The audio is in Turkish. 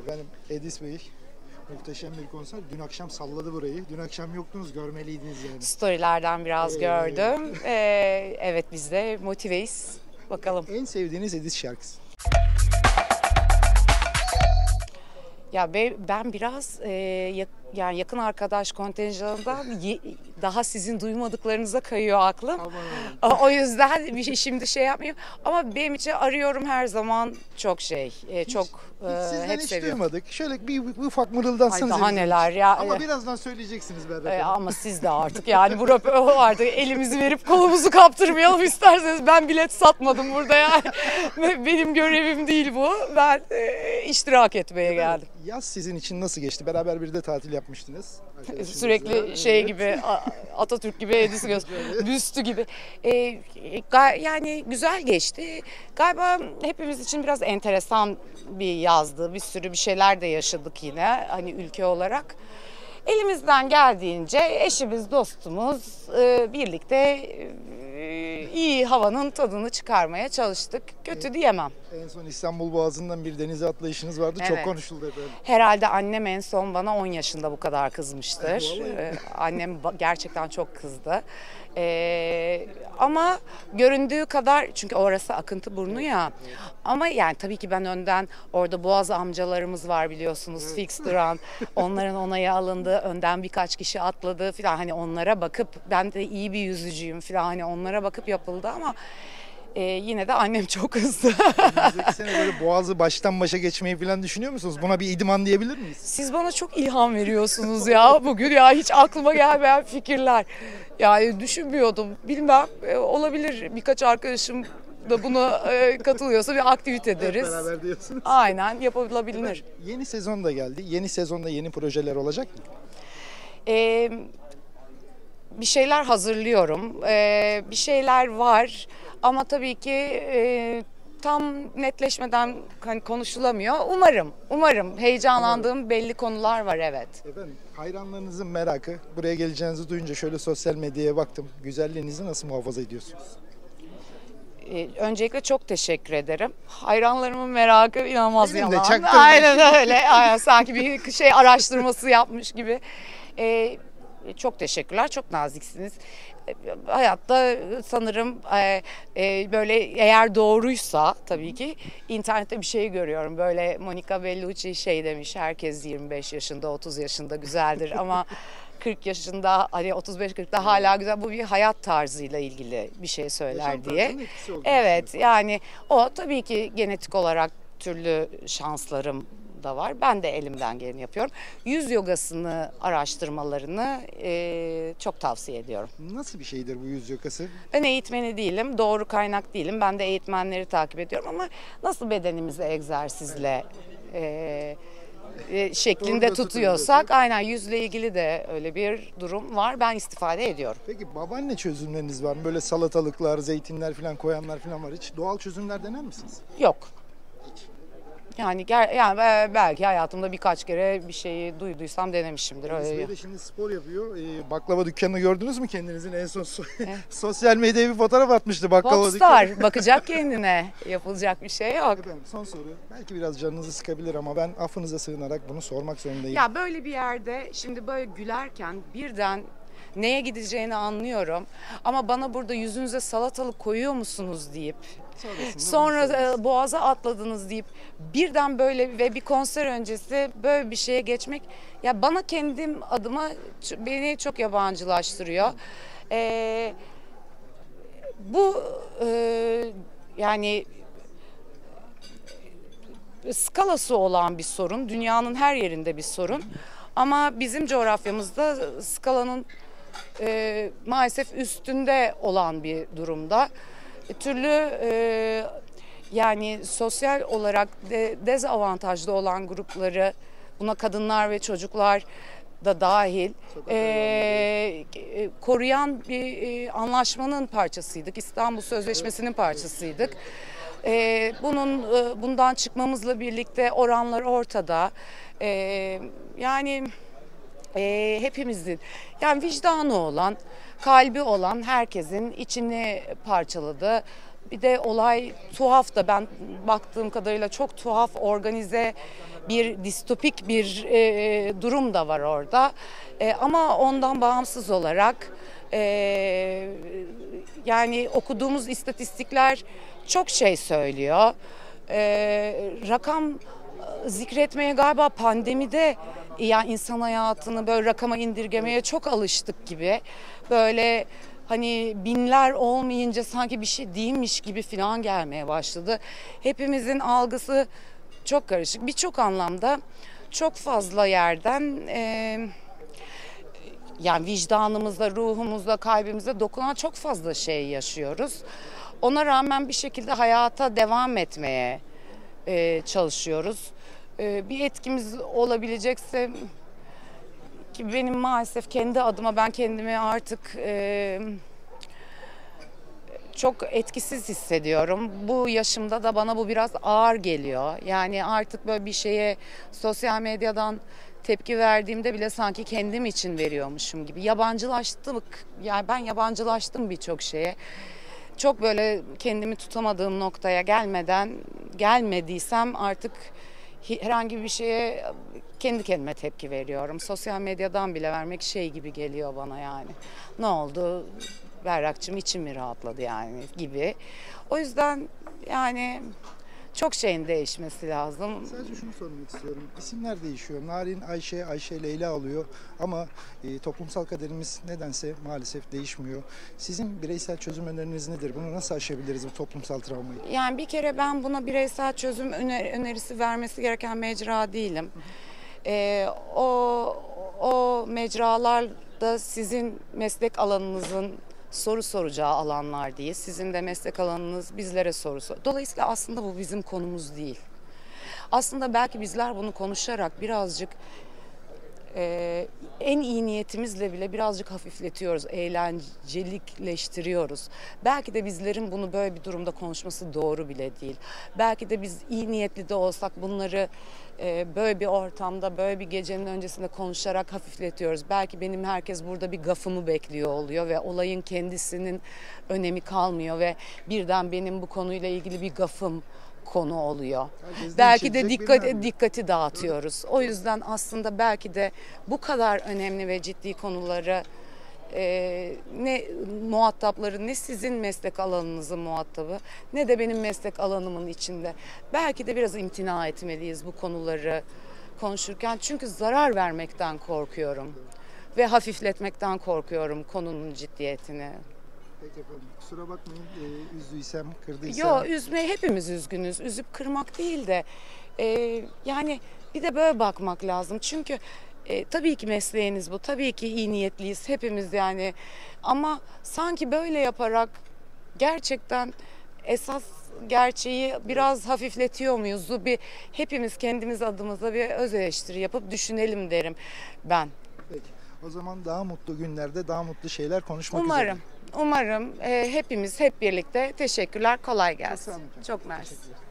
Efendim Edis Bey muhteşem bir konser. Dün akşam salladı burayı. Dün akşam yoktunuz, görmeliydiniz yani. Storylerden biraz gördüm. Evet, biz de motiveyiz. Bakalım. En sevdiğiniz Edis şarkısı? Ya ben biraz yani yakın arkadaş kontenjanından daha sizin duymadıklarınıza kayıyor aklım. O yüzden bir şey şimdi yapmayayım. Ama benim için arıyorum her zaman çok çok hep hiç seviyorum. duymadık. Şöyle bir ufak mırıldansanız. Ay daha neler ya. Ama birazdan söyleyeceksiniz Berrak Hanım. Ama siz de artık yani bu artık elimizi verip kolumuzu kaptırmayalım isterseniz. Ben bilet satmadım burada yani. Benim görevim değil bu. Ben iştirak etmeye geldim. Yaz sizin için nasıl geçti? Beraber bir de tatil yapmıştınız. Sürekli gibi Atatürk gibi Edis büstü gibi. Yani güzel geçti. Galiba hepimiz için biraz enteresan bir yazdı. Bir sürü bir şeyler de yaşadık yine hani ülke olarak. Elimizden geldiğince eşimiz, dostumuz birlikte iyi havanın tadını çıkarmaya çalıştık. Kötü diyemem. En son İstanbul Boğazı'ndan bir denize atlayışınız vardı. Evet. Çok konuşuldu efendim. Herhalde annem en son bana 10 yaşında bu kadar kızmıştır. Annem gerçekten çok kızdı. Ama göründüğü kadar, çünkü orası akıntı burnu ya. Ama yani tabii ki ben önden, orada Boğaz amcalarımız var biliyorsunuz, fix duran. Onların onayı alındı. Önden birkaç kişi atladı falan. Hani onlara bakıp, ben de iyi bir yüzücüyüm falan, hani onlara bakıp yapıldı ama yine de annem çok kızdı. Önümüzdeki sene böyle Boğaz'ı baştan başa geçmeyi falan düşünüyor musunuz? Buna bir idman diyebilir miyiz? Siz bana çok ilham veriyorsunuz ya bugün, ya hiç aklıma gelmeyen fikirler. Yani düşünmüyordum. Bilmem, olabilir, birkaç arkadaşım da buna katılıyorsa bir aktivite deriz. Hep beraber diyorsunuz. Aynen, yapılabilir. Yeni sezon da geldi. Yeni sezonda yeni projeler olacak mı? Bir şeyler hazırlıyorum. Bir şeyler var ama tabii ki tam netleşmeden hani konuşulamıyor. Umarım heyecanlandığım belli konular var, evet. Efendim hayranlarınızın merakı. Buraya geleceğinizi duyunca şöyle sosyal medyaya baktım. Güzelliğinizi nasıl muhafaza ediyorsunuz? Öncelikle çok teşekkür ederim. Hayranlarımın merakı inanılmaz Benim de yalan. çaktırdım. Aynen öyle. Aynen, sanki bir şey araştırması yapmış gibi. Çok teşekkürler, çok naziksiniz. Hayatta sanırım böyle, eğer doğruysa tabii ki, internette bir şey görüyorum. Böyle Monica Bellucci demiş, herkes 25 yaşında, 30 yaşında güzeldir ama 40 yaşında, hani 35-40'da hala güzel. Bu bir hayat tarzıyla ilgili bir şey söyler diye. Evet, yani o tabii ki genetik olarak türlü şanslarım da var. Ben de elimden geleni yapıyorum. Yüz yogasını araştırmalarını çok tavsiye ediyorum. Nasıl bir şeydir bu yüz yogası? Ben eğitmeni değilim, doğru kaynak değilim. Ben de eğitmenleri takip ediyorum ama nasıl bedenimizi egzersizle şeklinde tutuyorsak, aynen yüzle ilgili de öyle bir durum var. Ben istifade ediyorum. Peki babaanne çözümleriniz var mı? Böyle salatalıklar, zeytinler falan koyanlar falan var. Hiç doğal çözümler dener misiniz? Yok. Yani belki hayatımda birkaç kere bir şeyi duyduysam denemişimdir. Edis Bey de şimdi spor yapıyor. Baklava dükkanını gördünüz mü kendinizin? En son sosyal medyaya bir fotoğraf atmıştı baklava Popstar. dükkanı. Bakacak kendine. Yapılacak bir şey yok. Efendim, son soru. Belki biraz canınızı sıkabilir ama ben affınıza sığınarak bunu sormak zorundayım. Ya böyle bir yerde şimdi böyle gülerken birden neye gideceğini anlıyorum. Ama bana burada yüzünüze salatalık koyuyor musunuz deyip, sonra Boğaz'a atladınız deyip birden böyle ve bir konser öncesi böyle bir şeye geçmek, ya bana kendim adıma beni çok yabancılaştırıyor. Bu yani skalası olan bir sorun. Dünyanın her yerinde bir sorun. Ama bizim coğrafyamızda skalanın maalesef üstünde olan bir durumda. Türlü yani sosyal olarak dezavantajlı olan grupları, buna kadınlar ve çocuklar da dahil koruyan bir anlaşmanın parçasıydık. İstanbul Sözleşmesi'nin parçasıydık. Bundan çıkmamızla birlikte oranlar ortada. Yani hepimizin, yani vicdanı olan, kalbi olan herkesin içini parçaladı. Bir de olay tuhaf da, ben baktığım kadarıyla çok tuhaf, organize bir distopik bir durum da var orada. Ama ondan bağımsız olarak yani okuduğumuz istatistikler çok şey söylüyor. Rakam zikretmeye galiba pandemide yani insan hayatını böyle rakama indirgemeye çok alıştık gibi. Böyle hani binler olmayınca sanki bir şey değilmiş gibi falan gelmeye başladı. Hepimizin algısı çok karışık. Birçok anlamda çok fazla yerden yani vicdanımızda, ruhumuzda, kalbimize dokunan çok fazla şey yaşıyoruz. Ona rağmen bir şekilde hayata devam etmeye çalışıyoruz. Bir etkimiz olabilecekse, ki benim maalesef kendi adıma ben kendimi artık çok etkisiz hissediyorum. Bu yaşımda da bana bu biraz ağır geliyor. Yani artık böyle bir şeye sosyal medyadan tepki verdiğimde bile sanki kendim için veriyormuşum gibi. Yabancılaştık. Yani ben yabancılaştım birçok şeye. Çok böyle kendimi tutamadığım noktaya gelmediysem artık herhangi bir şeye kendi kendime tepki veriyorum. Sosyal medyadan bile vermek şey gibi geliyor bana yani. Ne oldu? Berrakçım içim mi rahatladı yani gibi. O yüzden yani çok şeyin değişmesi lazım. Sadece şunu sormak istiyorum. İsimler değişiyor. Narin Ayşe, Ayşe Leyla alıyor ama toplumsal kaderimiz nedense maalesef değişmiyor. Sizin bireysel çözüm öneriniz nedir? Bunu nasıl aşabiliriz, bu toplumsal travmayı? Yani bir kere ben buna bireysel çözüm önerisi vermesi gereken mecra değilim. O mecralarda sizin meslek alanınızın soru soracağı alanlar değil. Sizin de meslek alanınız bizlere soru sor. Dolayısıyla aslında bu bizim konumuz değil. Aslında belki bizler bunu konuşarak birazcık en iyi niyetimizle bile birazcık hafifletiyoruz, eğlencelikleştiriyoruz. Belki de bizlerin bunu böyle bir durumda konuşması doğru bile değil. Belki de biz iyi niyetli de olsak bunları böyle bir ortamda, böyle bir gecenin öncesinde konuşarak hafifletiyoruz. Belki benim herkes burada bir gafımı bekliyor oluyor ve olayın kendisinin önemi kalmıyor ve birden benim bu konuyla ilgili bir gafım konu oluyor. Belki de dikkati dağıtıyoruz. O yüzden aslında belki de bu kadar önemli ve ciddi konuları ne muhatapları, ne sizin meslek alanınızın muhatabı, ne de benim meslek alanımın içinde. Belki de biraz imtina etmeliyiz bu konuları konuşurken. Çünkü zarar vermekten korkuyorum ve hafifletmekten korkuyorum konunun ciddiyetini. Peki efendim. Kusura bakmayın, üzdüysem, kırdıysam. Yok, hepimiz üzgünüz. Üzüp kırmak değil de yani bir de böyle bakmak lazım. Çünkü tabii ki mesleğiniz bu. Tabii ki iyi niyetliyiz hepimiz yani. Ama sanki böyle yaparak gerçekten esas gerçeği biraz hafifletiyor muyuz? Hepimiz kendimiz adımıza bir öz eleştiri yapıp düşünelim derim ben. Peki. O zaman daha mutlu günlerde daha mutlu şeyler konuşmak üzere. Umarım hepimiz hep birlikte. Teşekkürler, kolay gelsin. Çok sağ olun efendim. Çok mersi. Teşekkürler.